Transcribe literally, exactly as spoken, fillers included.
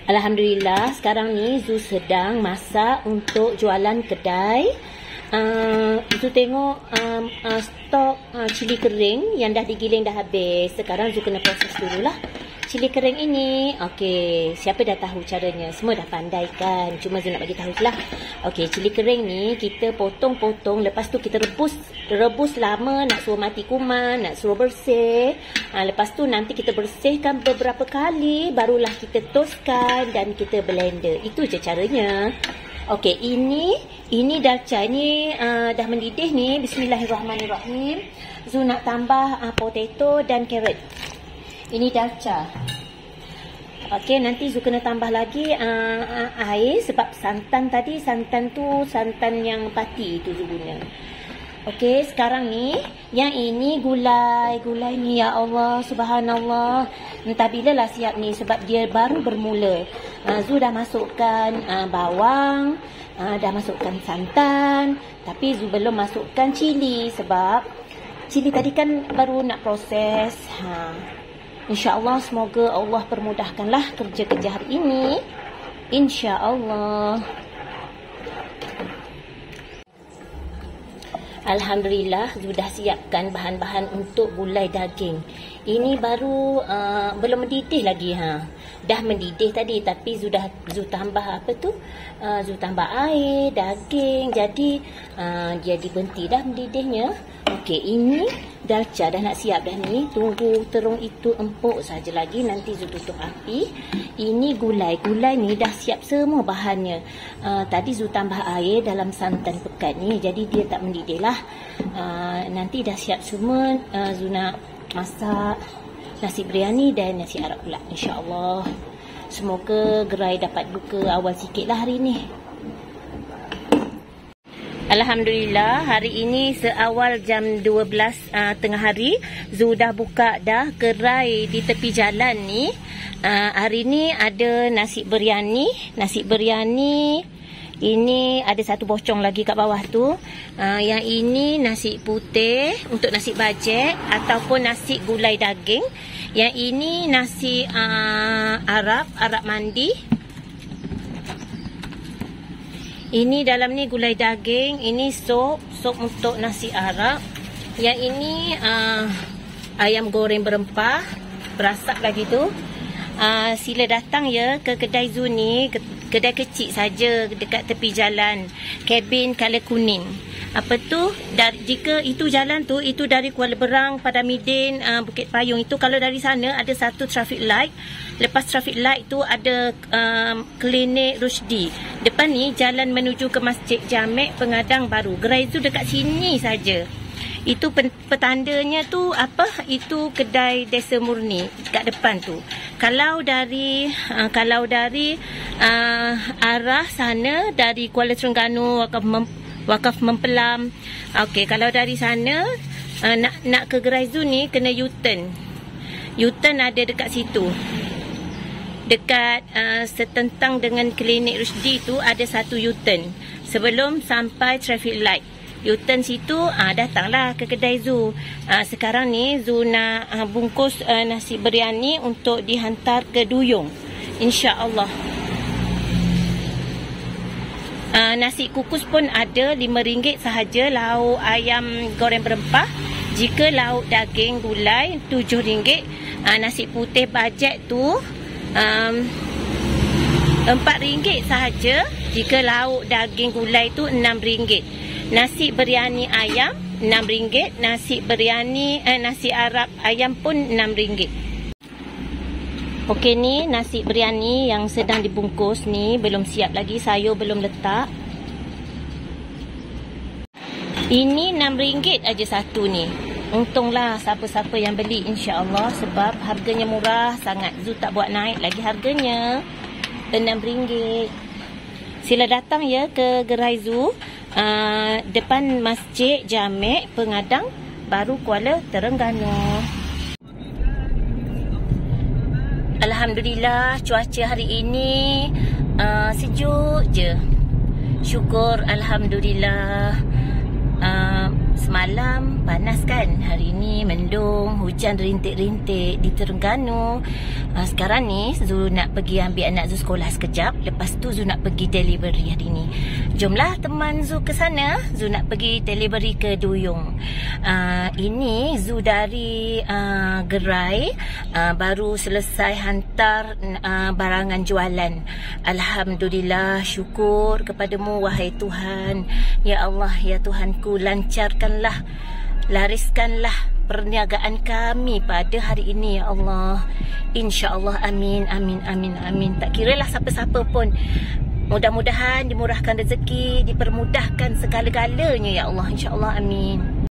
Alhamdulillah, sekarang ni Zu sedang masak untuk jualan kedai. Uh, Zu tengok um, uh, stok uh, cili kering yang dah digiling dah habis. Sekarang Zu kena proses dululah cili kering ini. Okey, siapa dah tahu caranya? Semua dah pandai kan? Cuma Zu nak bagi tahu lah. Okey, cili kering ni kita potong-potong, lepas tu kita rebus. Rebus lama, nak suruh mati kuman, nak suruh bersih. Ha, lepas tu nanti kita bersihkan beberapa kali, barulah kita toastkan dan kita blender. Itu je caranya. Okey, ini ini dalca ni uh, dah mendidih ni. Bismillahirrahmanirrahim. Zu nak tambah uh, potato dan carrot. Ini dalca. Okey, nanti Zu kena tambah lagi uh, uh, air sebab santan tadi, santan tu santan yang pati tu Zu guna. Okey, sekarang ni yang ini gulai. Gulai ni ya Allah, subhanallah. Entah bila lah siap ni sebab dia baru bermula. Uh, Zu dah masukkan uh, bawang, uh, dah masukkan santan, tapi Zu belum masukkan cili sebab cili tadi kan baru nak proses. Ha. InsyaAllah semoga Allah permudahkanlah kerja-kerja hari ini. InsyaAllah. Alhamdulillah, sudah siapkan bahan-bahan untuk gulai daging. Ini baru uh, belum mendidih lagi ha. Dah mendidih tadi tapi sudah Zu tambah apa tu? Uh, Zu tambah air, daging. Jadi uh, dia diberhenti dah mendidihnya. Okey, ini dalca dah nak siap dah ni. Tunggu terung itu empuk saja lagi, nanti Zu tutup api. Ini gulai. Gulai ni dah siap semua bahannya. Uh, tadi Zu tambah air dalam santan pekat ni, jadi dia tak mendidih lah. Uh, nanti dah siap semua. uh, Zu nak masak nasi biryani dan nasi Arab pula, insya-Allah. Semoga gerai dapat buka awal sikit lah hari ni. Alhamdulillah, hari ini seawal jam dua belas uh, tengah hari, Zu dah buka dah gerai di tepi jalan ni. Uh, hari ni ada nasi biryani, nasi biryani. Ini ada satu bocong lagi kat bawah tu. Uh, yang ini nasi putih untuk nasi bajet ataupun nasi gulai daging. Yang ini nasi uh, Arab, Arab mandi. Ini dalam ni gulai daging, ini sup, sup untuk nasi Arab. Yang ini uh, ayam goreng berempah, berasap lagi tu. Uh, sila datang ya ke kedai Zu ni, kedai kecil saja dekat tepi jalan, kabin color kuning. Apa tu? Dari, jika itu jalan tu, itu dari Kuala Berang, Padamidin, uh, Bukit Payung itu, kalau dari sana ada satu traffic light. Lepas traffic light tu ada um, klinik Rusdi. Depan ni jalan menuju ke Masjid Jamek Pengadang Baru. Gerai Zu dekat sini saja. Itu petandanya tu apa? Itu kedai Desa Murni kat depan tu. Kalau dari uh, kalau dari uh, arah sana, dari Kuala Terengganu, Wakaf, Mem, Wakaf Mempelam. Okey, kalau dari sana uh, nak nak ke gerai Zu ni kena U-turn. U-turn ada dekat situ. Dekat uh, setentang dengan klinik Rusdi tu ada satu U-turn sebelum sampai traffic light. U-turn situ, ah, datanglah ke kedai Zu. Ah, sekarang ni Zu nak ah, bungkus ah, nasi biryani untuk dihantar ke Duyung, insya-Allah. Ah, nasi kukus pun ada lima ringgit sahaja, lauk ayam goreng berempah. Jika lauk daging gulai tujuh ringgit. Ah, nasi putih bajet tu um, empat ringgit sahaja. Jika lauk daging gulai tu enam ringgit. Nasi biryani ayam enam ringgit, nasi biryani eh, nasi Arab ayam pun enam ringgit. Okey, ni nasi biryani yang sedang dibungkus ni, belum siap lagi, sayur belum letak. Ini enam ringgit aja satu ni. Untunglah siapa-siapa yang beli, insya-Allah, sebab harganya murah sangat. Zu tak buat naik lagi harganya. enam ringgit. Sila datang ya ke gerai Zu. Uh, depan Masjid Jamek Pengadang Baru, Kuala Terengganu. Alhamdulillah, cuaca hari ini uh, sejuk je. Syukur, alhamdulillah. Uh, Semalam panas kan, hari ni mendung, hujan rintik-rintik di Terengganu. uh, Sekarang ni Zu nak pergi ambil anak Zu sekolah sekejap. Lepas tu Zu nak pergi delivery hari ni. Jomlah teman Zu ke sana. Zu nak pergi delivery ke Duyung. uh, Ini Zu dari uh, gerai, uh, baru selesai hantar uh, barangan jualan. Alhamdulillah, syukur kepadamu wahai Tuhan. Ya Allah, ya Tuhanku, lancarkanlah, lariskanlah perniagaan kami pada hari ini ya Allah. InsyaAllah, amin, amin, amin, amin. Tak kiralah siapa-siapa pun, mudah-mudahan dimurahkan rezeki, dipermudahkan segala-galanya ya Allah. InsyaAllah, amin.